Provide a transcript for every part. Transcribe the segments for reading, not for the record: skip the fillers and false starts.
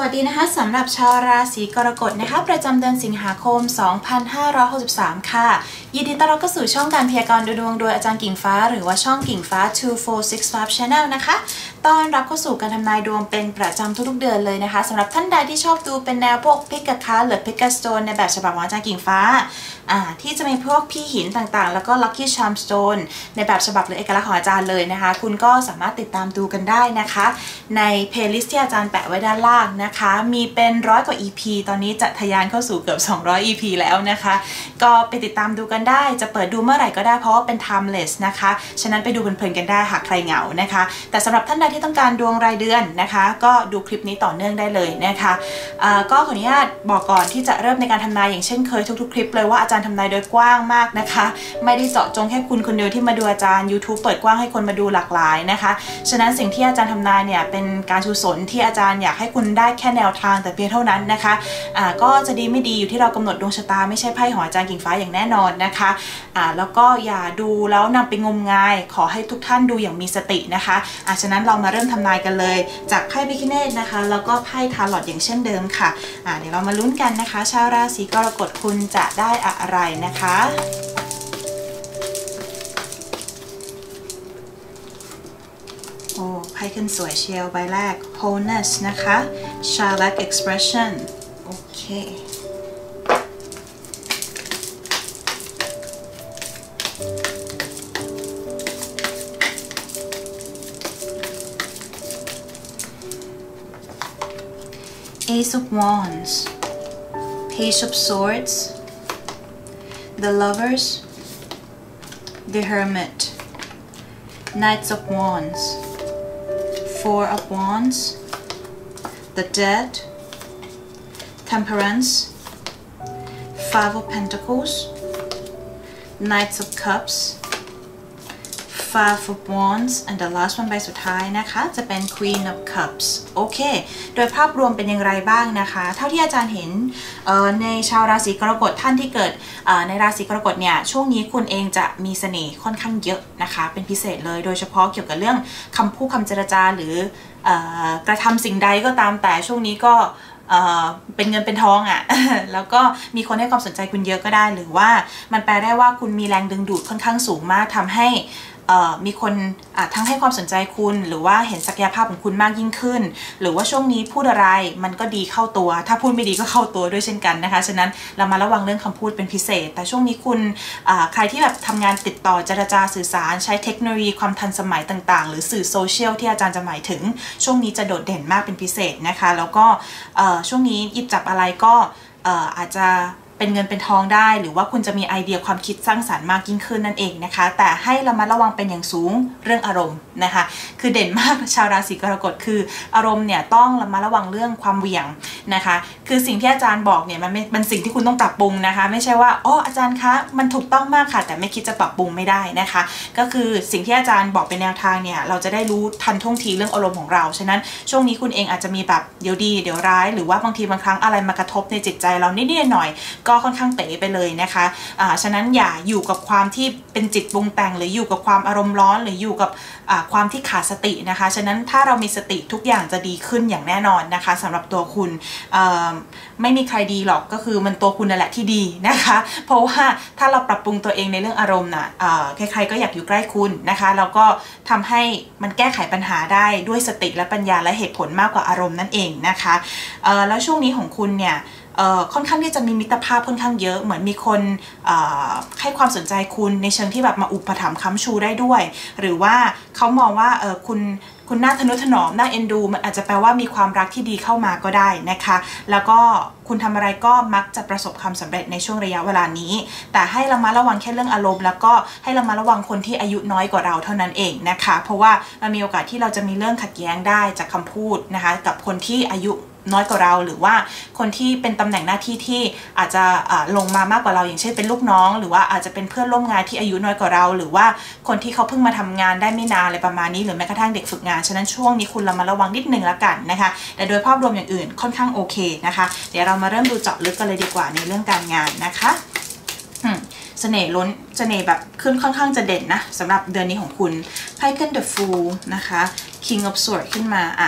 วัสดีนะคะสำหรับชาวราศีกรกฎนะคะประจำเดือนสิงหาคม 2563 ค่ะยินดีต้อนรับเข้าสู่ช่องการพยากรณ์ดูดวงโดยอาจารย์กิ่งฟ้าหรือว่าช่องกิ่งฟ้า 2465 Channel นะคะต้อนรับเข้าสู่การทำนายดวงเป็นประจำทุกๆเดือนเลยนะคะสำหรับท่านใดที่ชอบดูเป็นแนวพวกพิกคาหรือพิกสโตนในแบบฉบับของอาจารย์กิ่งฟ้าที่จะมีพวกพี่หินต่างๆแล้วก็ Lucky Charm Stone ในแบบฉบับหรือเอกลักษณ์ของอาจารย์เลยนะคะคุณก็สามารถติดตามดูกันได้นะคะในเพลย์ลิสต์ที่อาจารย์แปะไว้ด้านล่างนะคะมีเป็น100 กว่า EP ตอนนี้จะทะยานเข้าสู่เกือบ200 EP แล้วนะคะก็ไปติดตามดูกันได้จะเปิดดูเมื่อไหร่ก็ได้เพราะว่าเป็น timeless นะคะฉะนั้นไปดูเพลินๆกันได้หากใครเหงานะคะแต่สำหรับท่านใดที่ต้องการดวงรายเดือนนะคะก็ดูคลิปนี้ต่อเนื่องได้เลยนะคะก็ขออนุญาตบอกก่อนที่จะเริ่มในการทำนายอย่างเช่นเคยทุกๆคลิปเลยว่าอาจารย์ทำนายโดยกว้างมากนะคะไม่ได้เจาะจงแค่คุณคนเดียวที่มาดูอาจารย์ YouTube เปิดกว้างให้คนมาดูหลากหลายนะคะฉะนั้นสิ่งที่อาจารย์ทำนายเนี่ยเป็นการกุศลที่อาจารย์อยากให้คุณได้แค่แนวทางแต่เพียงเท่านั้นนะคะก็จะดีไม่ดีอยู่ที่เรากำหนดดวงชะตาไม่ใช่ไพ่ของอาจารย์กิ่งฟ้าอย่างแน่นอนนะคะแล้วก็อย่าดูแล้วนำไปงมงายขอให้ทุกท่านดูอย่างมีสตินะคะฉะนั้นเรามาเริ่มทำนายกันเลยจากไพ่พิฆเนศนะคะแล้วก็ไพ่ทาร์ลอตอย่างเช่นเดิมค่ะเดี๋ยวเรามาลุ้นกันนะคะชาวราศีกรกฎคุณจะได้อะไรนะคะโอ้ไพ่ขึ้นสวยเชียวใบแรก wholeness นะคะ Charlotte expression โอเคAce of Wands Page of Swords The Lovers The Hermit Knights of Wands Four of Wands The Dead Temperance Five of Pentacles Knights of Cups Five of Wands and the last one ใบสุดท้ายนะคะจะเป็น Queen of Cups โอเคโดยภาพรวมเป็นอย่างไรบ้างนะคะเท่าที่อาจารย์เห็นในชาวราศีกรกฎท่านที่เกิดในราศีกรกฎเนี่ยช่วงนี้คุณเองจะมีเสน่ห์ค่อนข้างเยอะนะคะเป็นพิเศษเลยโดยเฉพาะเกี่ยวกับเรื่องคำพูดคำเจรจาหรือกระทำสิ่งใดก็ตามแต่ช่วงนี้ก็เป็นเงินเป็นทองแล้วก็มีคนให้ความสนใจคุณเยอะก็ได้หรือว่ามันแปลได้ว่าคุณมีแรงดึงดูดค่อนข้างสูงมากทำให้มีคนทั้งให้ความสนใจคุณหรือว่าเห็นศักยภาพของคุณมากยิ่งขึ้นหรือว่าช่วงนี้พูดอะไรมันก็ดีเข้าตัวถ้าพูดไม่ดีก็เข้าตัวด้วยเช่นกันนะคะฉะนั้นเรามาระวังเรื่องคำพูดเป็นพิเศษแต่ช่วงนี้คุณใครที่แบบทำงานติดต่อเจรจาสื่อสารใช้เทคโนโลยีความทันสมัยต่างๆหรือสื่อโซเชียลที่อาจารย์จะหมายถึงช่วงนี้จะโดดเด่นมากเป็นพิเศษนะคะแล้วก็ช่วงนี้หยิบจับอะไรก็อาจจะเป็นเงินเป็นทองได้หรือว่าคุณจะมีไอเดียความคิดสร้างสรรค์มากยิ่งขึ้นนั่นเองนะคะแต่ให้ระมัดระวังเป็นอย่างสูงเรื่องอารมณ์นะคะคือเด่นมากชาวราศีกรกฎคืออารมณ์เนี่ยต้องระมัดระวังเรื่องความเหวี่ยงนะคะคือสิ่งที่อาจารย์บอกเนี่ยมันสิ่งที่คุณต้องปรับปรุงนะคะไม่ใช่ว่าอ๋ออาจารย์คะมันถูกต้องมากค่ะแต่ไม่คิดจะปรับปรุงไม่ได้นะคะก็คือสิ่งที่อาจารย์บอกเป็นแนวทางเนี่ยเราจะได้รู้ทันท่วงทีเรื่องอารมณ์ของเราฉะนั้นช่วงนี้คุณเองอาจจะมีแบบเดี๋ยวดีเดี๋ยวร้ายหรือว่าบางทีบางครั้งอะไรมากระทบในจิตใจเรานิดๆหน่อยก็ค่อนข้างเป๋ไปเลยนะคะฉะนั้นอย่าอยู่กับความที่เป็นจิตปรุงแต่งหรืออยู่กับความอารมณ์ร้อนหรืออยู่กับความที่ขาดสตินะคะฉะนั้นถ้าเรามีสติทุกอย่างจะดีขึ้นอย่างแน่นอนนะคะสำหรับตัวคุณไม่มีใครดีหรอกก็คือมันตัวคุณนั่นแหละที่ดีนะคะเพราะว่าถ้าเราปรับปรุงตัวเองในเรื่องอารมณ์น่ะใครๆก็อยากอยู่ใกล้คุณนะคะแล้วก็ทำให้มันแก้ไขปัญหาได้ด้วยสติและปัญญาและเหตุผลมากกว่าอารมณ์นั่นเองนะคะแล้วช่วงนี้ของคุณเนี่ยค่อนข้างที่จะมีมิตรภาพค่อนข้างเยอะเหมือนมีคนให้ความสนใจคุณในเชิงที่แบบมาอุปถัมภ์ค้ำชูได้ด้วยหรือว่าเขามองว่าคุณน่าทนุถนอมน่าเอ็นดูมันอาจจะแปลว่ามีความรักที่ดีเข้ามาก็ได้นะคะแล้วก็คุณทำอะไรก็มักจะประสบความสำเร็จในช่วงระยะเวลานี้แต่ให้ระมัดระวังแค่เรื่องอารมณ์แล้วก็ให้ระมัดระวังคนที่อายุน้อยกว่าเราเท่านั้นเองนะคะเพราะว่ามันมีโอกาสที่เราจะมีเรื่องขัดแย้งได้จากคำพูดนะคะกับคนที่อายุน้อยกว่าเราหรือว่าคนที่เป็นตำแหน่งหน้าที่ที่อาจจะลงมามากกว่าเราอย่างเช่นเป็นลูกน้องหรือว่าอาจจะเป็นเพื่อนร่วมงานที่อายุน้อยกว่าเราหรือว่าคนที่เขาเพิ่งมาทำงานได้ไม่นานอะไรประมาณนี้หรือแม้กระทั่งเด็กฝึกงานฉะนั้นช่วงนี้คุณเรามาระวังนิดนึงละกันนะคะแต่โดยภาพรวมอย่างอื่นค่อนข้างโอเคนะคะเดี๋ยวเรามาเริ่มดูเจาะลึกกันเลยดีกว่าในเรื่องการงานนะคะเสน่ห์ล้นเสน่ห์แบบขึ้นค่อนข้างจะเด่นนะสำหรับเดือนนี้ของคุณไพ่ขึ้น The Fool นะคะ King of Swords ขึ้นมา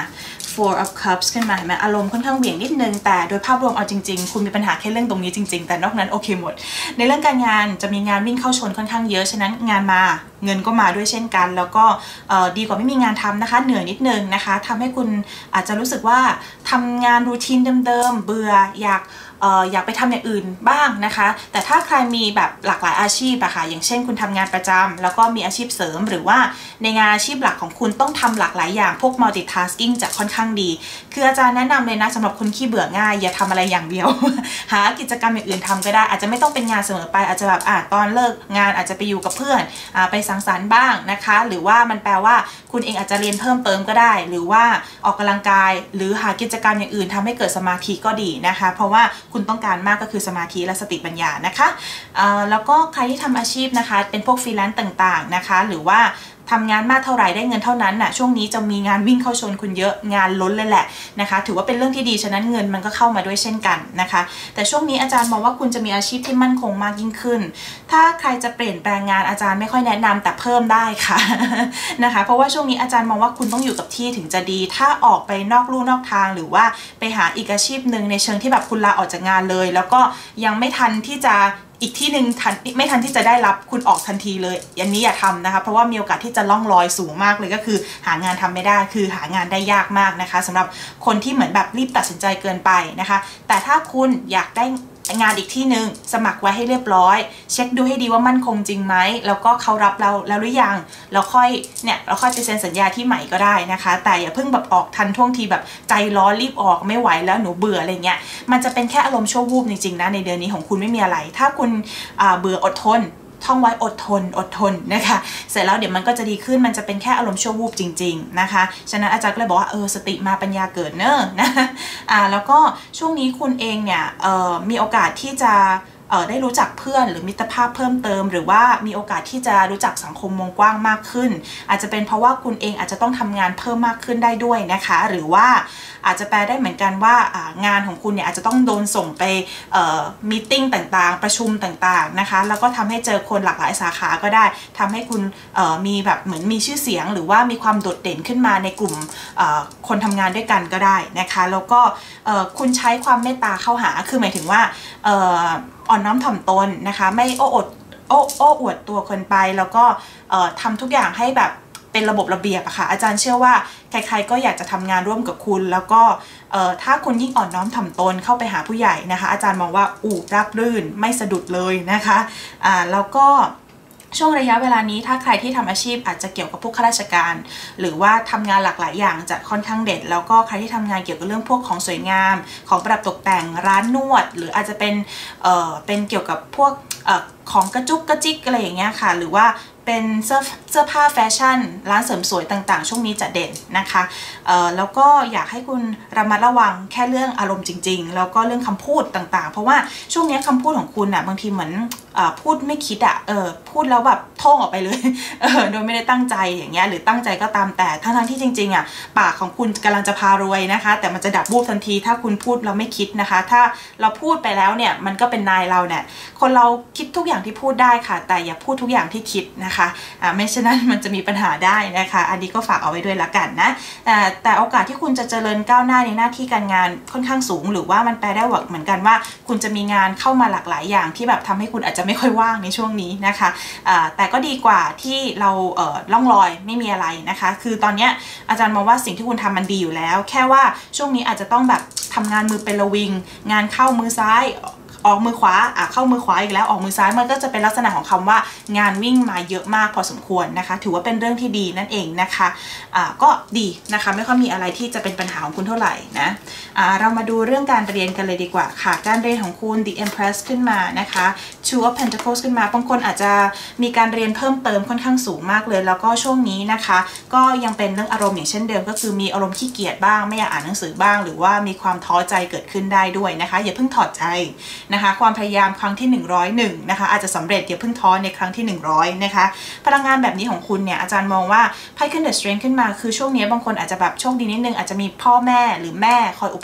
Four of Cups ขึ้นมาเห็นไหมอารมณ์ค่อนข้างเหวี่ยงนิดนึงแต่โดยภาพรวมเอาจริงๆคุณมีปัญหาแค่เรื่องตรงนี้จริงๆแต่นอกนั้นโอเคหมดในเรื่องการงานจะมีงานวิ่งเข้าชนค่อนข้างเยอะฉะนั้นงานมาเงินก็มาด้วยเช่นกันแล้วก็ดีกว่าไม่มีงานทำนะคะเหนื่อยนิดนึงนะคะทำให้คุณอาจจะรู้สึกว่าทำงานรูทีนเดิมๆเบื่ออยากไปทำอย่างอื่นบ้างนะคะแต่ถ้าใครมีแบบหลากหลายอาชีพอะค่ะอย่างเช่นคุณทำงานประจำแล้วก็มีอาชีพเสริมหรือว่าในงานอาชีพหลักของคุณต้องทำหลากหลายอย่างพวก multitasking จะค่อนข้างดีคืออาจารย์แนะนำเลยนะสำหรับคนขี้เบื่อง่ายอย่าทำอะไรอย่างเดียว หากิจกรรมอย่างอื่นทำก็ได้อาจจะไม่ต้องเป็นงานเสมอไปอาจจะแบบตอนเลิกงานอาจจะไปอยู่กับเพื่อนไปสังสรรค์บ้างนะคะหรือว่ามันแปลว่าคุณเองอาจจะเรียนเพิ่มเติมก็ได้หรือว่าออกกำลังกายหรือหากิจกรรมอย่างอื่นทำให้เกิดสมาธิก็ดีนะคะเพราะว่าคุณต้องการมากก็คือสมาธิและสติปัญญานะคะแล้วก็ใครที่ทำอาชีพนะคะเป็นพวกฟรีแลนซ์ต่างๆนะคะหรือว่าทำงานมากเท่าไหร่ได้เงินเท่านั้นน่ะช่วงนี้จะมีงานวิ่งเข้าชนคุณเยอะงานล้นเลยแหละนะคะถือว่าเป็นเรื่องที่ดีฉะนั้นเงินมันก็เข้ามาด้วยเช่นกันนะคะแต่ช่วงนี้อาจารย์มองว่าคุณจะมีอาชีพที่มั่นคงมากยิ่งขึ้นถ้าใครจะเปลี่ยนแปลงงานอาจารย์ไม่ค่อยแนะนำแต่เพิ่มได้ค่ะ นะคะเพราะว่าช่วงนี้อาจารย์มองว่าคุณต้องอยู่กับที่ถึงจะดีถ้าออกไปนอกลู่นอกทางหรือว่าไปหาอีกอาชีพหนึ่งในเชิงที่แบบคุณลาออกจากงานเลยแล้วก็ยังไม่ทันที่จะอีกที่หนึ่งไม่ทันที่จะได้รับคุณออกทันทีเลยอันนี้อย่าทำนะคะเพราะว่ามีโอกาสที่จะล่องลอยสูงมากเลยก็คือหางานทำไม่ได้คือหางานได้ยากมากนะคะสำหรับคนที่เหมือนแบบรีบตัดสินใจเกินไปนะคะแต่ถ้าคุณอยากได้งานอีกที่หนึ่งสมัครไว้ให้เรียบร้อยเช็คดูให้ดีว่ามั่นคงจริงไหมแล้วก็เขารับเราแล้วหรือยังเราค่อยไปเซ็นสัญญาที่ใหม่ก็ได้นะคะแต่อย่าเพิ่งแบบออกทันท่วงทีแบบใจร้อนรีบออกไม่ไหวแล้วหนูเบื่ออะไรเงี้ยมันจะเป็นแค่อารมณ์ชั่ววูบจริงๆนะในเดือนนี้ของคุณไม่มีอะไรถ้าคุณเบื่ออดทนท่องไว้อดทนนะคะเสร็จแล้วเดี๋ยวมันก็จะดีขึ้นมันจะเป็นแค่อารมณ์ชั่ววูบจริงๆนะคะฉะนั้นอาจารย์ก็เลยบอกว่าสติมาปัญญาเกิดเนอะนะแล้วก็ช่วงนี้คุณเองเนี่ยมีโอกาสที่จะได้รู้จักเพื่อนหรือมิตรภาพเพิ่มเติมหรือว่ามีโอกาสที่จะรู้จักสังคมวงกว้างมากขึ้นอาจจะเป็นเพราะว่าคุณเองอาจจะต้องทำงานเพิ่มมากขึ้นได้ด้วยนะคะหรือว่าอาจจะแปลได้เหมือนกันว่างานของคุณเนี่ยอาจจะต้องโดนส่งไปมีตติ้งต่างๆประชุมต่างๆนะคะแล้วก็ทำให้เจอคนหลากหลายสาขาก็ได้ทำให้คุณมีแบบเหมือนมีชื่อเสียงหรือว่ามีความโดดเด่นขึ้นมาในกลุ่มคนทำงานด้วยกันก็ได้นะคะแล้วก็คุณใช้ความเมตตาเข้าหาคือหมายถึงว่าอ่อนน้อมถ่อมตนนะคะไม่โอ้อวดตัวคนไปแล้วก็ทำทุกอย่างให้แบบเป็นระบบระเบียบอะค่ะอาจารย์เชื่อว่าใครๆก็อยากจะทำงานร่วมกับคุณแล้วก็ถ้าคุณยิ่งอ่อนน้อมถ่อมตนเข้าไปหาผู้ใหญ่นะคะอาจารย์มองว่าราบรื่นไม่สะดุดเลยนะคะแล้วก็ช่วงระยะเวลานี้ถ้าใครที่ทำอาชีพอาจจะเกี่ยวกับพวกข้าราชการหรือว่าทำงานหลากหลายอย่างจะค่อนข้างเด่นแล้วก็ใครที่ทำงานเกี่ยวกับเรื่องพวกของสวยงามของประดับตกแต่งร้านนวดหรืออาจจะเป็นเกี่ยวกับพวกของกระจุกกระจิกอะไรอย่างเงี้ยค่ะหรือว่าเป็นเสื้อผ้าแฟชั่นร้านเสริมสวยต่างๆช่วงนี้จะเด่นนะคะแล้วก็อยากให้คุณระมัดระวังแค่เรื่องอารมณ์จริงๆแล้วก็เรื่องคำพูดต่างๆเพราะว่าช่วงนี้คำพูดของคุณอ่ะบางทีเหมือนพูดไม่คิดอ่ะพูดแล้วแบบท่องออกไปเลยโดยไม่ได้ตั้งใจอย่างเงี้ยหรือตั้งใจก็ตามแต่ทั้งที่จริงๆอ่ะปากของคุณกำลังจะพารวยนะคะแต่มันจะดับบูบทันทีถ้าคุณพูดเราไม่คิดนะคะถ้าเราพูดไปแล้วเนี่ยมันก็เป็นนายเราเนี่ยคนเราคิดทุกอย่างที่พูดได้ค่ะแต่อย่าพูดทุกอย่างที่คิดนะคะไม่ฉะนั้นมันจะมีปัญหาได้นะคะอันนี้ก็ฝากเอาไว้ด้วยละกันนะแต่โอกาสที่คุณจะเจริญก้าวหน้าในหน้าที่การงานค่อนข้างสูงหรือว่ามันแปลได้เหมือนกันว่าคุณจะมีงานเข้ามาหลากหลายอย่างที่แบบทำให้คุณอาจจะไม่ค่อยว่างในช่วงนี้นะคะแต่ก็ดีกว่าที่เราล่องลอยไม่มีอะไรนะคะคือตอนนี้อาจารย์มองว่าสิ่งที่คุณทำมันดีอยู่แล้วแค่ว่าช่วงนี้อาจจะต้องแบบทำงานมือเป็นระวิงงานเข้ามือซ้ายออกมือขวาเข้ามือขวาอีกแล้วออกมือซ้ายมันก็จะเป็นลักษณะของคำว่างานวิ่งมาเยอะมากพอสมควรนะคะถือว่าเป็นเรื่องที่ดีนั่นเองนะคะก็ดีนะคะไม่ค่อยมีอะไรที่จะเป็นปัญหาของคุณเท่าไหร่นะเรามาดูเรื่องการเรียนกันเลยดีกว่าค่ะการเรียนของคุณ The Empress ขึ้นมานะคะ Two of Pentacles ขึ้นมาบางคนอาจจะมีการเรียนเพิ่มเติมค่อนข้างสูงมากเลยแล้วก็ช่วงนี้นะคะก็ยังเป็นเรื่องอารมณ์อย่างเช่นเดิมก็คือมีอารมณ์ขี้เกียจบ้างไม่อยากอ่านหนังสือบ้างหรือว่ามีความท้อใจเกิดขึ้นได้ด้วยนะคะอย่าเพิ่งถอดใจนะคะความพยายามครั้งที่101นะคะอาจจะสำเร็จอย่าเพิ่งท้อในครั้งที่100นะคะพลังงานแบบนี้ของคุณเนี่ยอาจารย์มองว่าไพ่ขึ้น The Strength ขึ้นมาคือช่วงนี้บางคนอาจจะแบบโชคดีนิดนึงอาจจะมีพ่อแม่หรือแม่คอยอุป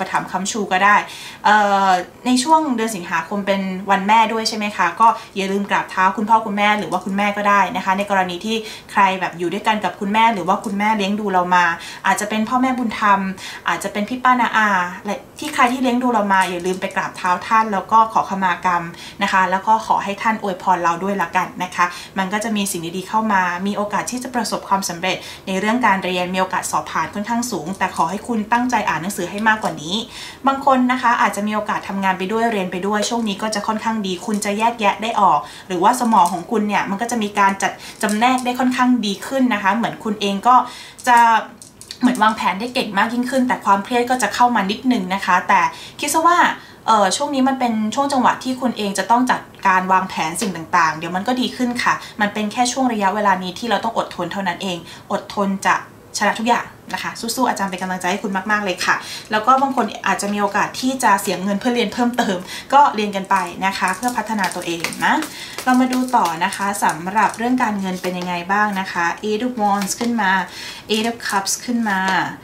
ปถัมภ์ค้ำชูก็ได้ในช่วงเดือนสิงหาคมเป็นวันแม่ด้วยใช่ไหมคะก็อย่าลืมกราบเท้าคุณพ่อคุณแม่หรือว่าคุณแม่ก็ได้นะคะในกรณีที่ใครแบบอยู่ด้วยกันกับคุณแม่หรือว่าคุณแม่เลี้ยงดูเรามาอาจจะเป็นพ่อแม่บุญธรรมอาจจะเป็นพี่ป้าน้าอาที่ใครที่เลี้ยงดูเรามาอย่าลืมไปกราบเท้าท่านแล้วก็ขอขมากรรมนะคะแล้วก็ขอให้ท่านอวยพรเราด้วยละกันนะคะมันก็จะมีสิ่งดีๆเข้ามามีโอกาสที่จะประสบความสำเร็จในเรื่องการเรียนมีโอกาสสอบผ่านค่อนข้างสูงแต่ขอให้คุณตั้งใจอ่านหนังสือให้มากกว่านี้บางคนนะคะอาจจะมีโอกาสทำงานไปด้วยเรียนไปด้วยช่วงนี้ก็จะค่อนข้างดีคุณจะแยกแยะได้ออกหรือว่าสมองของคุณเนี่ยมันก็จะมีการจัดจำแนกได้ค่อนข้างดีขึ้นนะคะเหมือนคุณเองก็จะเหมือนวางแผนได้เก่งมากยิ่งขึ้นแต่ความเครียดก็จะเข้ามานิดนึงนะคะแต่คิดซะว่าช่วงนี้มันเป็นช่วงจังหวะที่คุณเองจะต้องจัดการวางแผนสิ่งต่างๆเดี๋ยวมันก็ดีขึ้นค่ะมันเป็นแค่ช่วงระยะเวลานี้ที่เราต้องอดทนเท่านั้นเองอดทนจะชนะทุกอย่างนะคะสู้ๆอาจารย์เป็นกำลังใจให้คุณมากๆเลยค่ะแล้วก็บางคนอาจจะมีโอกาสที่จะเสียเงินเพื่อเรียนเพิ่มเติมก็เรียนกันไปนะคะเพื่อพัฒนาตัวเองนะเรามาดูต่อนะคะสำหรับเรื่องการเงินเป็นยังไงบ้างนะคะ Eight of Wands ขึ้นมา Eight of Cups ขึ้นมา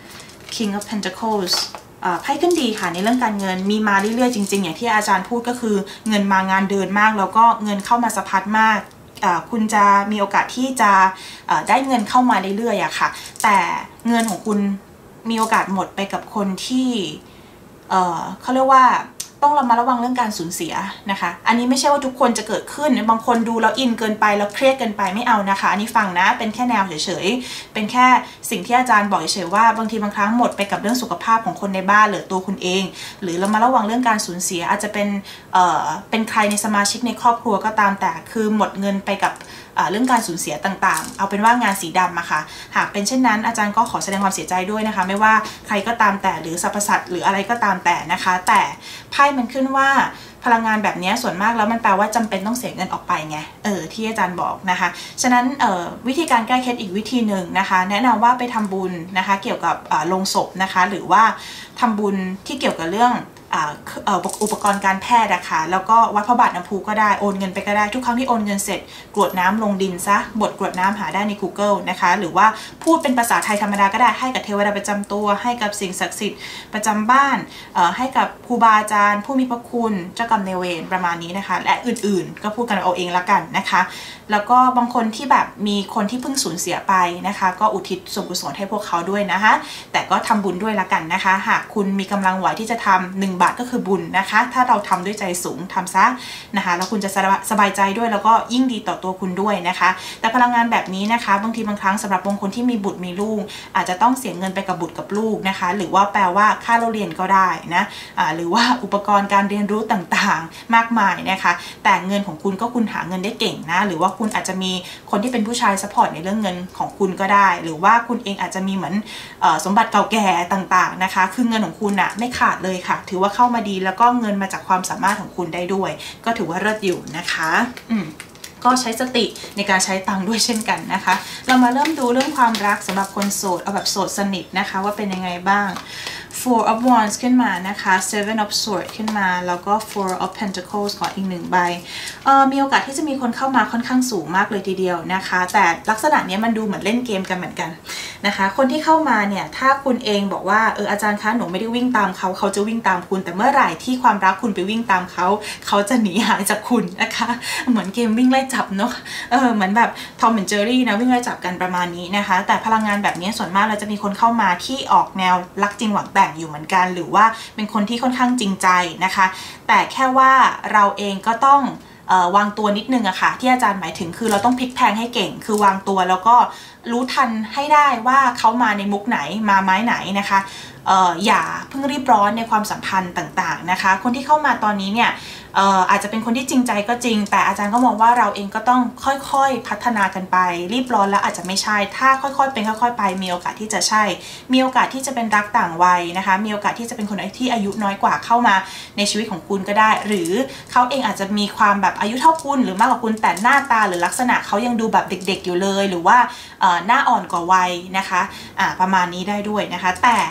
King of Pentaclesไพ่ขึ้นดีค่ะในเรื่องการเงินมีมาเรื่อยๆจริงๆอย่างที่อาจารย์พูดก็คือเงินมางานเดินมากแล้วก็เงินเข้ามาสะพัดมากคุณจะมีโอกาสที่จะได้เงินเข้ามาเรื่อยๆอะค่ะแต่เงินของคุณมีโอกาสหมดไปกับคนที่เขาเรียกว่าต้องระมัดระวังเรื่องการสูญเสียนะคะอันนี้ไม่ใช่ว่าทุกคนจะเกิดขึ้นบางคนดูแล้วอินเกินไปแล้วเครียดเกินไปไม่เอานะคะอันนี้ฟังนะเป็นแค่แนวเฉยๆเป็นแค่สิ่งที่อาจารย์บอกเฉยๆว่าบางทีบางครั้งหมดไปกับเรื่องสุขภาพของคนในบ้านหรือตัวคุณเองหรือระมัดระวังเรื่องการสูญเสียอาจจะเป็นใครในสมาชิกในครอบครัวก็ตามแต่คือหมดเงินไปกับเรื่องการสูญเสียต่างๆเอาเป็นว่างานสีดำอะค่ะหากเป็นเช่นนั้นอาจารย์ก็ขอแสดงความเสียใจด้วยนะคะไม่ว่าใครก็ตามแต่หรือสรรพสัตว์หรืออะไรก็ตามแต่นะคะแต่ไพ่มันขึ้นว่าพลังงานแบบนี้ส่วนมากแล้วมันแปลว่าจำเป็นต้องเสียเงินออกไปไงที่อาจารย์บอกนะคะฉะนั้นวิธีการแก้เคล็ดอีกวิธีหนึ่งนะคะแนะนำว่าไปทำบุญนะคะเกี่ยวกับโลงศพนะคะหรือว่าทำบุญที่เกี่ยวกับเรื่องอุปกรณ์การแพทย์นะคะแล้วก็วัดพระบาทน้ำพุก็ได้โอนเงินไปก็ได้ทุกครั้งที่โอนเงินเสร็จกรวดน้ำลงดินซะบทกรวดน้ำหาได้ใน Google นะคะหรือว่าพูดเป็นภาษาไทยธรรมดาก็ได้ให้กับเทวดาประจำตัวให้กับสิ่งศักดิ์สิทธิ์ประจำบ้านให้กับครูบาอาจารย์ผู้มีพระคุณเจ้ากรรมนายเวรประมาณนี้นะคะและอื่นๆก็พูดกันเอาเองละกันนะคะแล้วก็บางคนที่แบบมีคนที่เพิ่งสูญเสียไปนะคะก็อุทิศส่วนกุศลให้พวกเขาด้วยนะคะแต่ก็ทำบุญด้วยละกันนะคะหากคุณมีกำลังไหวที่จะทำ1 บาทก็คือบุญนะคะถ้าเราทำด้วยใจสูงทำซะนะคะแล้วคุณจะสบายใจด้วยแล้วก็ยิ่งดีต่อตัวคุณด้วยนะคะแต่พลังงานแบบนี้นะคะบางทีบางครั้งสำหรับบางคนที่มีบุตรมีลูกอาจจะต้องเสียเงินไปกับบุตรกับลูกนะคะหรือว่าแปลว่าค่าเราเรียนก็ได้นะหรือว่าอุปกรณ์การเรียนรู้ต่างๆมากมายนะคะแต่เงินของคุณก็คุณหาเงินได้เก่งนะหรือว่าคุณอาจจะมีคนที่เป็นผู้ชายซัพพอร์ตในเรื่องเงินของคุณก็ได้หรือว่าคุณเองอาจจะมีเหมือนสมบัติเก่าแก่ต่างๆนะคะคือเงินของคุณไม่ขาดเลยค่ะถือว่าเข้ามาดีแล้วก็เงินมาจากความสามารถของคุณได้ด้วยก็ถือว่าเลิศอยู่นะคะก็ใช้สติในการใช้ตังค์ด้วยเช่นกันนะคะเรามาเริ่มดูเรื่องความรักสำหรับคนโสดเอาแบบโสดสนิทนะคะว่าเป็นยังไงบ้าง Four of Wands ขึ้นมานะคะ Seven of Swords ขึ้นมาแล้วก็ Four of Pentacles ขออีก1 ใบมีโอกาสที่จะมีคนเข้ามาค่อนข้างสูงมากเลยทีเดียวนะคะแต่ลักษณะนี้มันดูเหมือนเล่นเกมกันเหมือนกันนะคะคนที่เข้ามาเนี่ยถ้าคุณเองบอกว่าอาจารย์คะหนูไม่ได้วิ่งตามเขาเขาจะวิ่งตามคุณแต่เมื่อไหร่ที่ความรักคุณไปวิ่งตามเขาเขาจะหนีหายจากคุณนะคะเหมือนเกมวิ่งไล่จับเนาะเหมือนแบบทอมแอนด์เจอรี่นะวิ่งไล่จับกันประมาณนี้นะคะแต่พลังงานแบบนี้ส่วนมากเราจะมีคนเข้ามาที่ออกแนวรักจริงหวังแต่งอยู่เหมือนกันหรือว่าเป็นคนที่ค่อนข้างจริงใจนะคะแต่แค่ว่าเราเองก็ต้องวางตัวนิดนึงอะค่ะที่อาจารย์หมายถึงคือเราต้องพลิกแพลงให้เก่งคือวางตัวแล้วก็รู้ทันให้ได้ว่าเขามาในมุกไหนมาไม้ไหนนะคะอย่าเพิ่งรีบร้อนในความสัมพันธ์ต่างๆนะคะคนที่เข้ามาตอนนี้เนี่ยอาจจะเป็นคนที่จริงใจก็จริงแต่อาจารย์ก็มองว่าเราเองก็ต้องค่อยๆพัฒนากันไปรีบร้อนแล้วอาจจะไม่ใช่ถ้าค่อยๆเป็นค่อยๆไปมีโอกาสที่จะใช่มีโอกาสที่จะเป็นรักต่างวัยนะคะมีโอกาสที่จะเป็นคนที่อายุน้อยกว่าเข้ามาในชีวิตของคุณก็ได้หรือเขาเองอาจจะมีความแบบอายุเท่าคุณหรือมากกว่าคุณแต่หน้าตาหรือลักษณะเขายังดูแบบเด็กๆอยู่เลยหรือว่าหน้าอ่อนกว่าวัยนะคะประมาณนี้ได้ด้วยนะคะแต่ถ้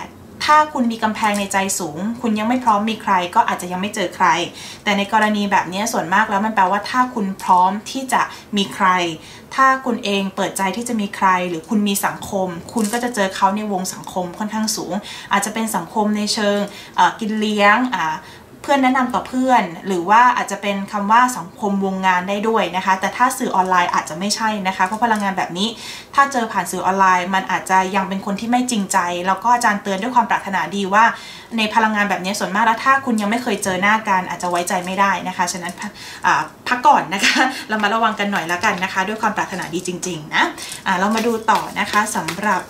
ถ้าคุณมีกำแพงในใจสูงคุณยังไม่พร้อมมีใครก็อาจจะยังไม่เจอใครแต่ในกรณีแบบนี้ส่วนมากแล้วมันแปลว่าถ้าคุณพร้อมที่จะมีใครถ้าคุณเองเปิดใจที่จะมีใครหรือคุณมีสังคมคุณก็จะเจอเขาในวงสังคมค่อนข้างสูงอาจจะเป็นสังคมในเชิงกินเลี้ยงเพื่อนแนะนำต่อเพื่อนหรือว่าอาจจะเป็นคำว่าสังคมวงงานได้ด้วยนะคะแต่ถ้าสื่อออนไลน์อาจจะไม่ใช่นะคะเพราะพลังงานแบบนี้ถ้าเจอผ่านสื่อออนไลน์มันอาจจะยังเป็นคนที่ไม่จริงใจแล้วก็อาจารย์เตือนด้วยความปรารถนาดีว่าในพลังงานแบบนี้ส่วนมากแล้วถ้าคุณยังไม่เคยเจอหน้ากันอาจจะไว้ใจไม่ได้นะคะฉะนั้นพักก่อนนะคะเรามาระวังกันหน่อยละกันนะคะด้วยความปรารถนาดีจริงๆนะเรามาดูต่อนะคะสำหรับ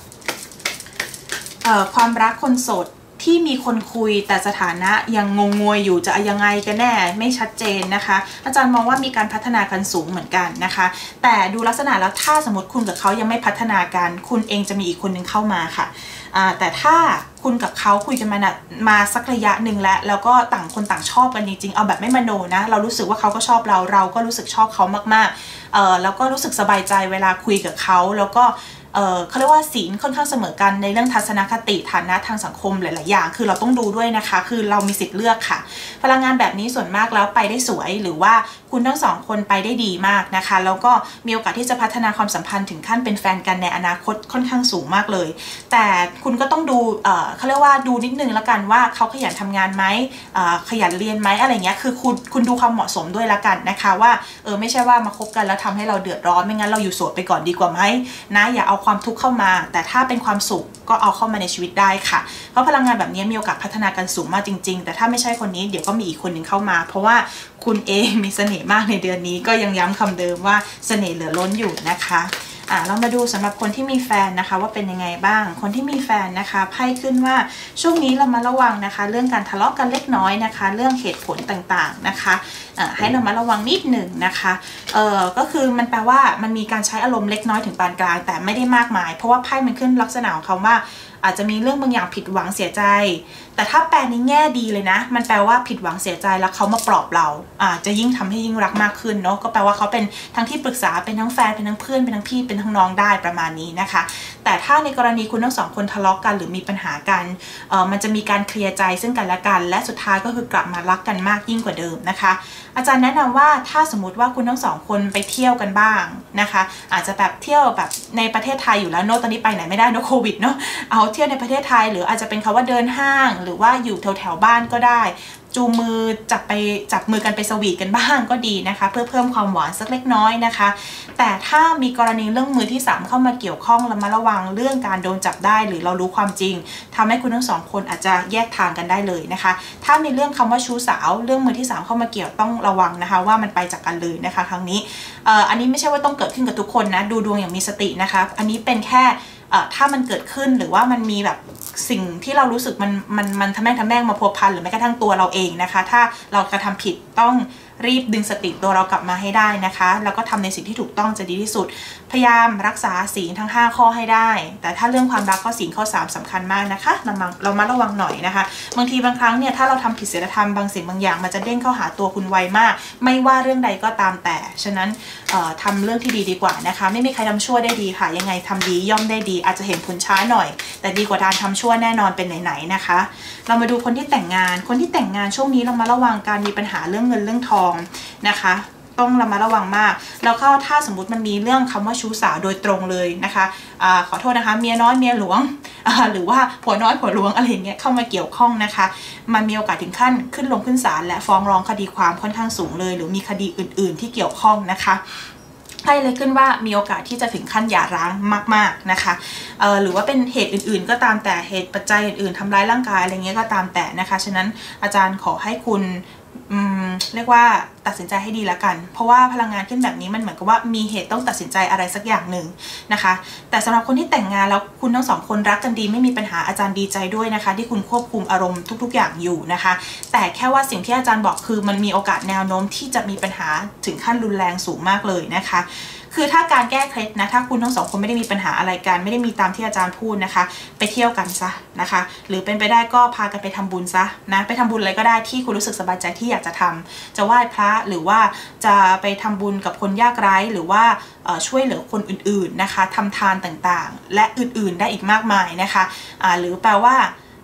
ความรักคนโสดที่มีคนคุยแต่สถานะยังงงงวยอยู่จะยังไงกันแน่ไม่ชัดเจนนะคะอาจารย์มองว่ามีการพัฒนากันสูงเหมือนกันนะคะแต่ดูลักษณะแล้วถ้าสมมติคุณกับเขายังไม่พัฒนากันคุณเองจะมีอีกคนนึงเข้ามาค่ะแต่ถ้าคุณกับเขาคุยกันมาสักระยะหนึ่งแล้วก็ต่างคนต่างชอบกันจริงๆเอาแบบไม่มโนนะเรารู้สึกว่าเขาก็ชอบเราก็รู้สึกชอบเขามากๆแล้วก็รู้สึกสบายใจเวลาคุยกับเขาแล้วก็เขาเรียกว่าศีลค่อนข้างเสมอกันในเรื่องทัศนคติฐานะทางสังคมหลายๆอย่างคือเราต้องดูด้วยนะคะคือเรามีสิทธิ์เลือกค่ะพลังงานแบบนี้ส่วนมากแล้วไปได้สวยหรือว่าคุณทั้งสองคนไปได้ดีมากนะคะแล้วก็มีโอกาสที่จะพัฒนาความสัมพันธ์ถึงขั้นเป็นแฟนกันในอนาคตค่อนข้างสูงมากเลยแต่คุณก็ต้องดูเขาเรียกว่าดูนิดนึงแล้วกันว่าเขาขยันทำงานไหมขยันเรียนไหมอะไรเงี้ยคือคุณดูความเหมาะสมด้วยละกันนะคะว่าไม่ใช่ว่ามาคบกันแล้วทำให้เราเดือดร้อนไม่งั้นเราอยู่โสดไปก่อนดีกว่าไหมนะอย่าเอาความทุกข์เข้ามาแต่ถ้าเป็นความสุขก็เอาเข้ามาในชีวิตได้ค่ะเพราะพลังงานแบบนี้มีโอกาสพัฒนากันสูงมากจริงๆแต่ถ้าไม่ใช่คนนี้เดี๋ยวก็มีอีกคนหนึ่งเข้ามาเพราะว่าคุณเองมีเสน่ห์มากในเดือนนี้ก็ยังย้ำคำเดิมว่าเสน่ห์เหลือล้นอยู่นะคะเรามาดูสำหรับคนที่มีแฟนนะคะว่าเป็นยังไงบ้างคนที่มีแฟนนะคะไพ่ขึ้นว่าช่วงนี้เรามาระวังนะคะเรื่องการทะเลาะกันเล็กน้อยนะคะเรื่องเหตุผลต่างๆนะคะให้เรามาระวังนิดหนึ่งนะคะก็คือมันแปลว่ามันมีการใช้อารมณ์เล็กน้อยถึงปานกลางแต่ไม่ได้มากมายเพราะว่าไพ่มันขึ้นลักษณะของคำว่าอาจจะมีเรื่องบางอย่างผิดหวังเสียใจแต่ถ้าแปลในแง่ดีเลยนะมันแปลว่าผิดหวังเสียใจแล้วเขามาปลอบเราจะยิ่งทำให้ยิ่งรักมากขึ้นเนาะก็แปลว่าเขาเป็นทั้งที่ปรึกษาเป็นทั้งแฟนเป็นทั้งเพื่อนเป็นทั้งพี่เป็นทั้งน้องได้ประมาณนี้นะคะแต่ถ้าในกรณีคุณทั้งสองคนทะเลาะกันหรือมีปัญหากันมันจะมีการเคลียร์ใจซึ่งกันและกันและสุดท้ายก็คือกลับมารักกันมากยิ่งกว่าเดิมนะคะอาจารย์แนะนำว่าถ้าสมมติว่าคุณทั้งสองคนไปเที่ยวกันบ้างนะคะอาจจะแบบเที่ยวแบบในประเทศไทยอยู่แล้วเนาะตอนนี้ไปไหนไม่ได้เนาะโควิดเนาะเอาเที่ยวในประเทศไทยหรืออาจจะเป็นคำว่าเดินห้างหรือว่าอยู่แถวบ้านก็ได้จูงมือจับมือกันไปสวีทกันบ้างก็ดีนะคะเพื่อเพิ่มความหวานสักเล็กน้อยนะคะแต่ถ้ามีกรณีเรื่องมือที่3เข้ามาเกี่ยวข้องระมัดระวังเรื่องการโดนจับได้หรือเรารู้ความจริงทำให้คุณทั้งสองคนอาจจะแยกทางกันได้เลยนะคะถ้าในเรื่องคำว่าชู้สาวเรื่องมือที่3เข้ามาเกี่ยวต้องระวังนะคะว่ามันไปจากกันเลยนะคะครั้งนี้อันนี้ไม่ใช่ว่าต้องเกิดขึ้นกับทุกคนนะดูดวงอย่างมีสตินะคะอันนี้เป็นแค่ถ้ามันเกิดขึ้นหรือว่ามันมีแบบสิ่งที่เรารู้สึกมันทำแม่งมาพัวพันหรือแม้กระทั่งตัวเราเองนะคะถ้าเรากระทำผิดต้องรีบดึงสติตัวเรากลับมาให้ได้นะคะแล้วก็ทำในสิ่งที่ถูกต้องจะดีที่สุดพยายามรักษาศีลทั้ง5ข้อให้ได้แต่ถ้าเรื่องความรักก็ศีลข้อ3สำคัญมากนะคะเรามาระวังหน่อยนะคะบางทีบางครั้งเนี่ยถ้าเราทำผิดศีลธรรมบางสิ่งบางอย่างมันจะเด้งเข้าหาตัวคุณไวมากไม่ว่าเรื่องใดก็ตามแต่ฉะนั้นทำเรื่องที่ดีกว่านะคะไม่มีใครทำชั่วได้ดีค่ะยังไงทำดีย่อมได้ดีอาจจะเห็นผลช้าหน่อยแต่ดีกว่าการทำชั่วแน่นอนเป็นไหนๆนะคะเรามาดูคนที่แต่งงานช่วงนี้เรามาระวังการมีปัญหาเรื่องเงินเรื่องทองนะคะต้องระมัดระวังมากแล้วก็ถ้าสมมุติมันมีเรื่องคำว่าชู้สาวโดยตรงเลยนะคะขอโทษนะคะเมียน้อยเมียหลวงหรือว่าผัวน้อยผัวหลวงอะไรอย่างเงี้ยเข้ามาเกี่ยวข้องนะคะมันมีโอกาสถึงขั้นขึ้นลงขึ้นศาลและฟ้องร้องคดีความค่อนข้างสูงเลยหรือมีคดีอื่นๆที่เกี่ยวข้องนะคะไพ่เลยขึ้นว่ามีโอกาสที่จะถึงขั้นหย่าร้างมากๆนะคะหรือว่าเป็นเหตุอื่นๆก็ตามแต่เหตุปัจจัยอื่นๆทำร้ายร่างกายอะไรเงี้ยก็ตามแต่นะคะฉะนั้นอาจารย์ขอให้คุณเรียกว่าตัดสินใจให้ดีละกันเพราะว่าพลังงานขึ้นแบบนี้มันเหมือนกับว่ามีเหตุต้องตัดสินใจอะไรสักอย่างหนึ่งนะคะแต่สำหรับคนที่แต่งงานแล้วคุณทั้งสองคนรักกันดีไม่มีปัญหาอาจารย์ดีใจด้วยนะคะที่คุณควบคุมอารมณ์ทุกๆอย่างอยู่นะคะแต่แค่ว่าสิ่งที่อาจารย์บอกคือมันมีโอกาสแนวโน้มที่จะมีปัญหาถึงขั้นรุนแรงสูงมากเลยนะคะคือถ้าการแก้เคล็ดนะถ้าคุณทั้งสองคนไม่ได้มีปัญหาอะไรกันไม่ได้มีตามที่อาจารย์พูดนะคะไปเที่ยวกันซะนะคะหรือเป็นไปได้ก็พากันไปทำบุญซะนะไปทำบุญอะไรก็ได้ที่คุณรู้สึกสบายใจที่อยากจะทำจะไหว้พระหรือว่าจะไปทำบุญกับคนยากไร้หรือว่าช่วยเหลือคนอื่นๆนะคะทำทานต่างๆและอื่นๆได้อีกมากมายนะคะหรือแปลว่า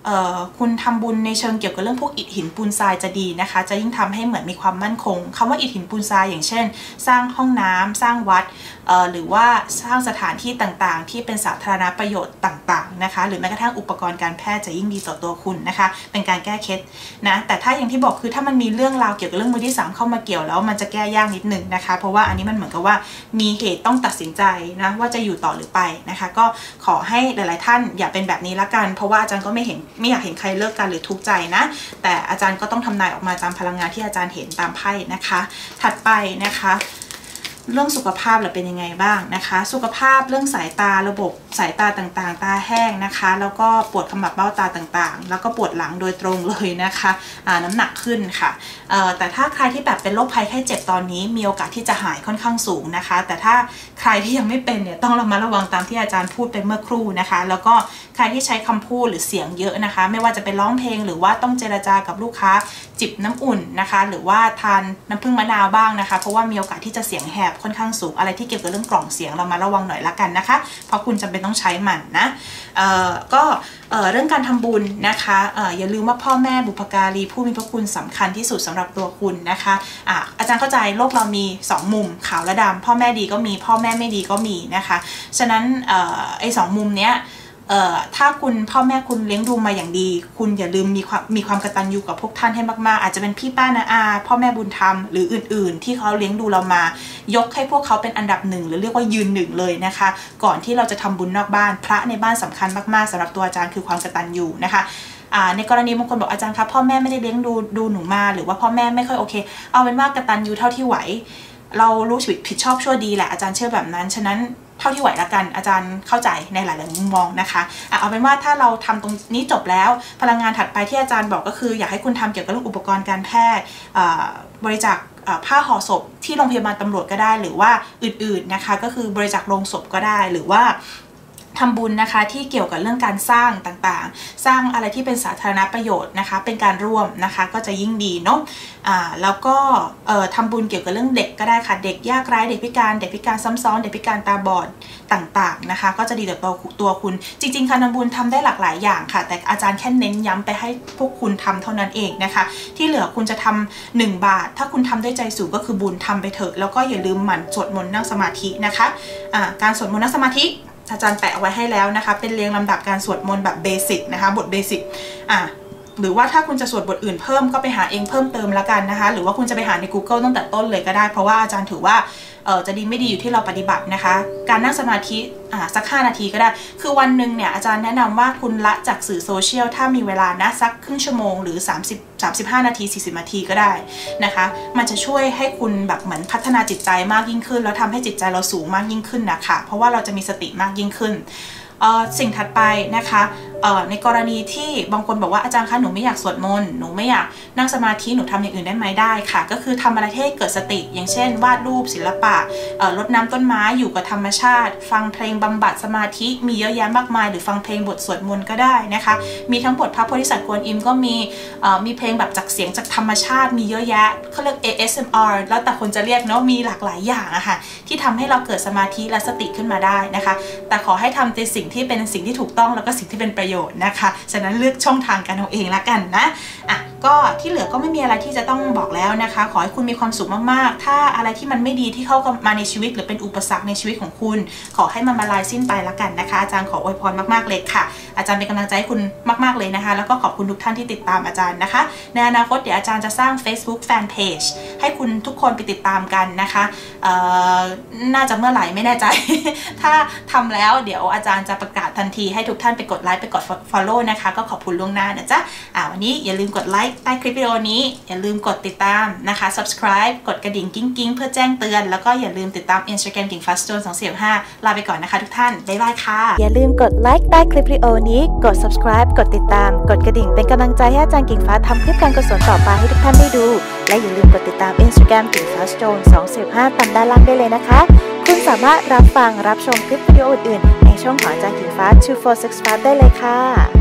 คุณทำบุญในเชิงเกี่ยวกับเรื่องพวกอิฐหินปูนทรายจะดีนะคะจะยิ่งทำให้เหมือนมีความมั่นคงคำว่าอิฐหินปูนทรายอย่างเช่นสร้างห้องน้ำสร้างวัดหรือว่าสร้างสถานที่ต่างๆที่เป็นสาธารณประโยชน์ต่างๆนะคะหรือแม้กระทั่งอุปกรณ์การแพทย์จะยิ่งดีต่อตัวคุณนะคะเป็นการแก้เคล็ดนะแต่ถ้าอย่างที่บอกคือถ้ามันมีเรื่องราวเกี่ยวกับเรื่องมือที่3เข้ามาเกี่ยวแล้วมันจะแก้ยากนิดนึงนะคะเพราะว่าอันนี้มันเหมือนกับว่ามีเหตุต้องตัดสินใจนะว่าจะอยู่ต่อหรือไปนะคะก็ขอให้หลายๆท่านอย่าเป็นแบบนี้ละกันเพราะว่าอาจารย์ก็ไม่อยากเห็นใครเลิกกันหรือทุกข์ใจนะแต่อาจารย์ก็ต้องทำนายออกมาตามพลังงานที่อาจารย์เห็นตามไพ่นะคะถัดไปนะคะเรื่องสุขภาพเป็นยังไงบ้างนะคะสุขภาพเรื่องสายตาระบบสายตาต่างๆตาแห้งนะคะแล้วก็ปวดขมับเบ้าตาต่างๆแล้วก็ปวดหลังโดยตรงเลยนะคะน้ำหนักขึ้นค่ะแต่ถ้าใครที่แบบเป็นโรคภัยไข้เจ็บตอนนี้มีโอกาสที่จะหายค่อนข้างสูงนะคะแต่ถ้าใครที่ยังไม่เป็นเนี่ยต้องระมัดระวังตามที่อาจารย์พูดไปเมื่อครู่นะคะแล้วก็ใครที่ใช้คำพูดหรือเสียงเยอะนะคะไม่ว่าจะเป็นร้องเพลงหรือว่าต้องเจรจากับลูกค้าจิบน้ำอุ่นนะคะหรือว่าทานน้ำผึ้งมะนาวบ้างนะคะเพราะว่ามีโอกาสที่จะเสียงแหบค่อนข้างสูงอะไรที่เกี่ยวกับเรื่องกล่องเสียงเรามาระวังหน่อยละกันนะคะเพราะคุณจำเป็นต้องใช้มันนะก็เรื่องการทำบุญนะคะอย่าลืมว่าพ่อแม่บุพการีผู้มีพระคุณสำคัญที่สุดสำหรับตัวคุณนะคะอาจารย์เข้าใจโลกเรามี2มุมขาวและดำพ่อแม่ดีก็มีพ่อแม่ไม่ดีก็มีนะคะฉะนั้นไอ้2มุมเนี้ยถ้าคุณพ่อแม่คุณเลี้ยงดูมาอย่างดีคุณอย่าลืมมีความกตัญญูกับพวกท่านให้มากๆอาจจะเป็นพี่ป้าน้าอาพ่อแม่บุญธรรมหรืออื่นๆที่เขาเลี้ยงดูเรามายกให้พวกเขาเป็นอันดับ1หรือเรียกว่ายืน1เลยนะคะก่อนที่เราจะทำบุญนอกบ้านพระในบ้านสำคัญมากๆสำหรับตัวอาจารย์คือความกตัญญูนะคะในกรณีบางคนบอกอาจารย์ครับพ่อแม่ไม่ได้เลี้ยงดูหนูมาหรือว่าพ่อแม่ไม่ค่อยโอเคเอาเป็นว่ากตัญญูเท่าที่ไหวเรารู้ผิดชอบชั่วดีแหละอาจารย์เชื่อแบบนั้นฉะนั้นเท่าที่ไหวละกันอาจารย์เข้าใจในหลายๆมุมมองนะคะเอาเป็นว่าถ้าเราทำตรงนี้จบแล้วพลังงานถัดไปที่อาจารย์บอกก็คืออยากให้คุณทำเกี่ยวกับเรื่องอุปกรณ์การแพทย์บริจาคผ้าห่อศพที่โรงพยาบาลตำรวจก็ได้หรือว่าอื่นๆนะคะก็คือบริจาคโลงศพก็ได้หรือว่าทำบุญนะคะที่เกี่ยวกับเรื่องการสร้างต่างๆสร้างอะไรที่เป็นสาธารณประโยชน์นะคะเป็นการร่วมนะคะก็จะยิ่งดีเนาะแล้วก็ทำบุญเกี่ยวกับเรื่องเด็กก็ได้ค่ะเด็กยากไร้เด็กพิการซ้ำซ้อนเด็กพิการตาบอดต่างๆนะคะก็จะดีต่อตัวคุณจริงๆการทำบุญทำได้หลากหลายอย่างค่ะแต่อาจารย์แค่เน้นย้ำไปให้พวกคุณทำเท่านั้นเองนะคะที่เหลือคุณจะทำ1 บาทถ้าคุณทำด้วยใจสูงก็คือบุญทำไปเถอะแล้วก็อย่าลืมหมั่นสวดมนต์นั่งสมาธินะคะการสวดมนต์นั่งสมาธิอาจารย์แปะเอาไว้ให้แล้วนะคะเป็นเรียงลำดับการสวดมนต์แบบเบสิกนะคะบทเบสิกหรือว่าถ้าคุณจะสวดบทอื่นเพิ่มก็ไปหาเองเพิ่มเติมละกันนะคะหรือว่าคุณจะไปหาใน Google ตั้งแต่ต้นเลยก็ได้เพราะว่าอาจารย์ถือว่าจะดีไม่ดีอยู่ที่เราปฏิบัตินะคะการนั่งสมาธิสัก5 นาทีก็ได้คือวันหนึ่งเนี่ยอาจารย์แนะนำว่าคุณละจากสื่อโซเชียลถ้ามีเวลานะสักครึ่งชั่วโมงหรือ35 นาที40 นาทีก็ได้นะคะมันจะช่วยให้คุณแบบเหมือนพัฒนาจิตใจมากยิ่งขึ้นแล้วทำให้จิตใจเราสูงมากยิ่งขึ้นนะคะเพราะว่าเราจะมีสติมากยิ่งขึ้นสิ่งถัดไปนะคะในกรณีที่บางคนบอกว่าอาจารย์คะหนูไม่อยากสวดมนต์หนูไม่อยากนั่งสมาธิหนูทำอย่างอื่นได้ไหมได้ค่ะก็คือทำอะไรให้เกิดสติอย่างเช่นวาดรูปศิลปะรดน้ำต้นไม้อยู่กับธรรมชาติฟังเพลงบำบัดสมาธิมีเยอะแยะมากมายหรือฟังเพลงบทสวดมนต์ก็ได้นะคะมีทั้งบทพระโพธิสัตว์กวนอิมก็มีเพลงแบบจากเสียงจากธรรมชาติมีเยอะแยะเขาเรียก ASMR แล้วแต่คนจะเรียกเนาะมีหลากหลายอย่างอะค่ะที่ทำให้เราเกิดสมาธิและสติขึ้นมาได้นะคะแต่ขอให้ทำในสิ่งที่เป็นสิ่งที่ถูกต้องแล้วก็สิ่งที่เป็นประโยชน์นะคะฉะนั้นเลือกช่องทางการเอาเองละกันนะก็ที่เหลือก็ไม่มีอะไรที่จะต้องบอกแล้วนะคะขอให้คุณมีความสุขมากๆถ้าอะไรที่มันไม่ดีที่เข้ามาในชีวิตหรือเป็นอุปสรรคในชีวิตของคุณขอให้มันมาลายสิ้นไปละกันนะคะอาจารย์ขออวยพรมากๆเลยค่ะอาจารย์เป็นกำลังใจให้คุณมากๆเลยนะคะแล้วก็ขอบคุณทุกท่านที่ติดตามอาจารย์นะคะในอนาคตเดี๋ยวอาจารย์จะสร้าง Facebook Fanpage ให้คุณทุกคนไปติดตามกันนะคะน่าจะเมื่อไหร่ไม่แน่ใจ ถ้าทำแล้วเดี๋ยวอาจารย์จะประกาศทันทีให้ทุกท่านไปกดไลค์ไปกด follow นะคะก็ขอบคุณล่วงหน้านะจ๊ะวันนี้อย่าลืมกดไลค์ใต้คลิปวิดีโอนี้อย่าลืมกดติดตามนะคะ subscribe กดกระดิ่งกิ้งเพื่อแจ้งเตือนแล้วก็อย่าลืมติดตาม Instagram กิ่งฟ้า Stone 245ลาไปก่อนนะคะทุกท่านบ๊ายบายค่ะอย่าลืมกดไลค์ใต้คลิปวิดีโอนี้กด subscribe กดติดตามกดกระดิ่งเป็นกำลังใจให้อาจารย์กิ่งฟ้าทำคลิปการกุศลต่อไปให้ทุกท่านได้ดูและอย่าลืมกดติดตาม Instagram กิ่งฟ้า Stone 245ตามด้านล่างได้เลยนะคะคุณสามารถรับฟังรับชมคลิปวิดีโออื่นๆในช่องของอาจารย์กิ่งฟ้า 2465ได้เลยค่ะ